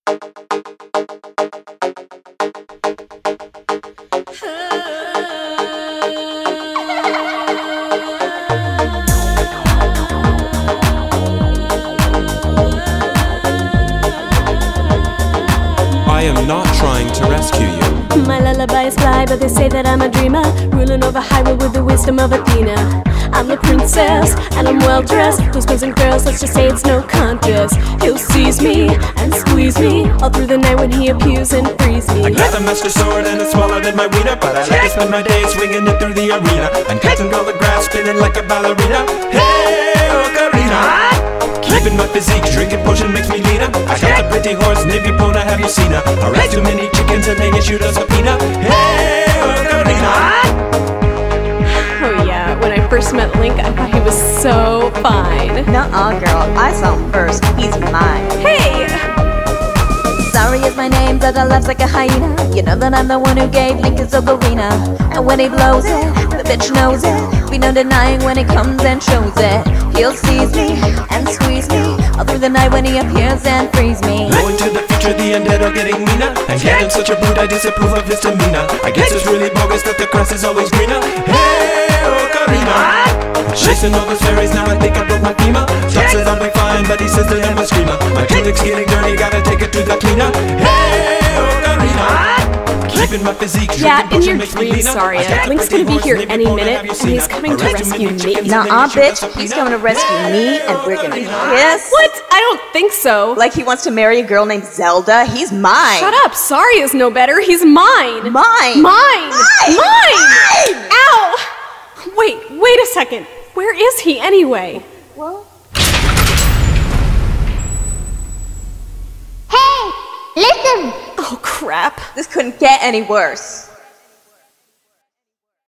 I am not trying to rescue you. My lullabies fly, but they say that I'm a dreamer, ruling over Hyrule with the wisdom of Athena. I'm the princess, and I'm well dressed. Those boys and girls, let's just say it's no contest. He'll seize me and squeeze me all through the night when he appears and frees me. I got the master sword and it's smaller than my wiener, but I like to spend my days swinging it through the arena and catching all the grass, spinning like a ballerina. Hey, Ocarina! Keeping my physique, drinking potion makes me leaner. I got a pretty horse, navy pona, have you seen her? I raise too many chickens and they can shoot a subpoena. Hey, Ocarina! Oh yeah, when I first met Link, I thought he was so fine. Nuh-uh, girl, I saw him first. He's mine. Hey! Sorry is my name, but I laughs like a hyena. You know that I'm the one who gave Link his ocarina. And when he blows it, the bitch knows it. Be no denying when he comes and shows it. He'll seize me and squeeze me all through the night when he appears and frees me. Going to the future, the undead are getting meaner. And getting such a brute, I disapprove of his demeanor. I guess it's really bogus that the grass is always greener. Hey, Ocarina! Chasing all those fairies, now I think I broke my femur. Doc says I'll be fine, but he says that I'm a screamer. My tunic's getting dirty, gotta take it to the cleaner. Hey, Ocarina! Keeping my physique, Yeah, in your dreams, Saria. Link's gonna be here any minute, and he's coming to rescue me. Nuh-uh, bitch. He's coming to rescue me, and we're gonna kiss. What? I don't think so. Like he wants to marry a girl named Zelda? He's mine. Shut up! Saria's no better. He's mine. Mine. Mine. Mine. Mine. Ow! Wait a second. Where is he anyway? Well. Hey! Listen! Oh crap. This couldn't get any worse.